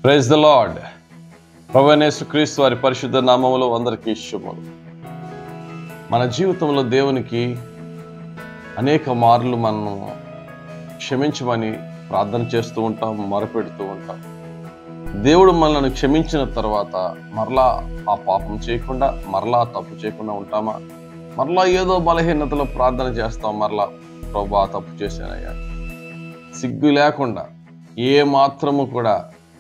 Praise the lord. ప్రభువైన యేసుక్రీస్తు వారి పరిశుద్ధ నామములో అందరికీ శుభములు. మన జీవితంలో దేవునికి అనేక మార్లు మనం క్షమించమని ప్రార్థన చేస్తూ ఉంటాం, మొరపెడుతూ ఉంటాం. దేవుడు మనల్ని క్షమించిన తర్వాత మరలా ఆ పాపం చేయకుండా, మరలా తప్పు చేయకుండా ఉంటామా? మరలా ఏదో బలహీనతలో ప్రార్థన చేస్తాం, మరలా ప్రభువా తప్పు చేశానయ్యా, సిగ్గు లేకుండా ఏ మాత్రము కూడా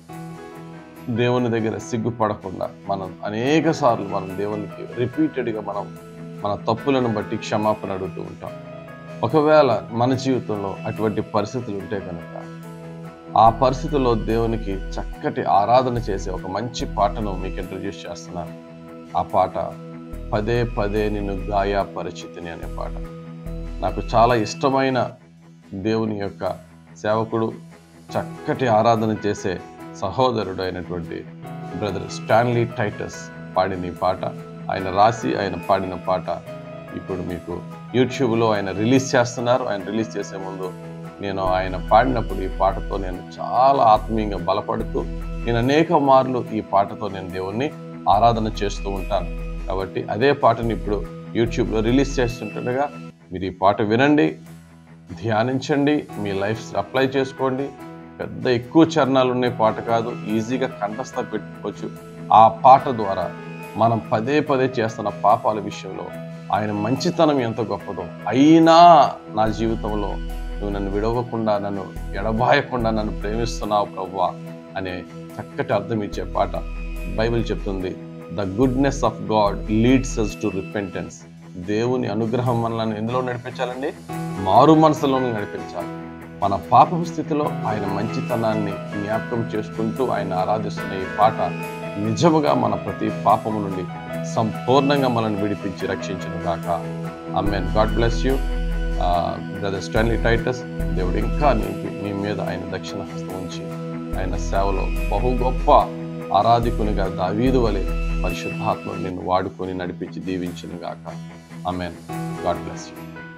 దేవుని దగ్గర సిగ్గుపడకుండా మనం అనేక సార్లు మనం దేవునికి రిపీటెడ్గా మన తప్పులను బట్టి క్షమాపణ అడుగుతూ ఉంటాం. ఒకవేళ మన జీవితంలో అటువంటి పరిస్థితులు ఉంటే కనుక ఆ పరిస్థితుల్లో దేవునికి చక్కటి ఆరాధన చేసే ఒక మంచి పాటను మీకు ఇంట్రడ్యూస్ చేస్తున్నాను. ఆ పాట పదే పదే నిన్ను గాయపరిచితిని అనే పాట. నాకు చాలా ఇష్టమైన దేవుని యొక్క సేవకుడు, చక్కటి ఆరాధన చేసే సహోదరుడు అయినటువంటి బ్రదర్ స్టాన్లీ టైటస్ పాడిన ఈ పాట, ఆయన రాసి ఆయన పాడిన పాట ఇప్పుడు మీకు యూట్యూబ్లో ఆయన రిలీజ్ చేస్తున్నారు. ఆయన రిలీజ్ చేసే ముందు నేను ఆయన పాడినప్పుడు ఈ పాటతో నేను చాలా ఆత్మీయంగా బలపడుతూ నేను అనేక మార్లు ఈ పాటతో నేను దేవుణ్ణి ఆరాధన చేస్తూ ఉంటాను. కాబట్టి అదే పాటను ఇప్పుడు యూట్యూబ్లో రిలీజ్ చేస్తుండగా మీరు ఈ పాట వినండి, ధ్యానించండి, మీ లైఫ్ అప్లై చేసుకోండి. పెద్ద ఎక్కువ చరణాలు ఉన్న పాట కాదు, ఈజీగా కంఠస్థ పెట్టుకోవచ్చు. ఆ పాట ద్వారా మనం పదే పదే చేస్తున్న పాపాల విషయంలో ఆయన మంచితనం ఎంత గొప్పదో, అయినా నా జీవితంలో నువ్వు నన్ను విడవకుండా, నన్ను ఎడబాయకుండా నన్ను ప్రేమిస్తున్నావు ప్రభువా అనే చక్కటి అర్థం ఇచ్చే పాట. బైబిల్ చెప్తుంది, the goodness of God leads us to repentance. దేవుని అనుగ్రహం మనల్ని ఎందులో నడిపించాలండి? మారు మనసులో నడిపించాలి. మన పాపపు స్థితిలో ఆయన మంచితనాన్ని జ్ఞాపకం చేసుకుంటూ ఆయన ఆరాధిస్తున్న ఈ పాట నిజముగా మన ప్రతి పాపము నుండి సంపూర్ణంగా మనల్ని విడిపించి రక్షించును గాక. ఆమేన్. God bless you brother Stanley Titus. దేవుడు ఇంకా మీ మీద ఆయన దక్షిణ హస్తం ఉంచి ఆయన సేవలో బహు గొప్ప ఆరాధికునిగా దావీదు వలె పరిశుద్ధాత్మ నిన్ను వాడుకొని నడిపించి దీవించును గాక. ఆమేన్. God bless you.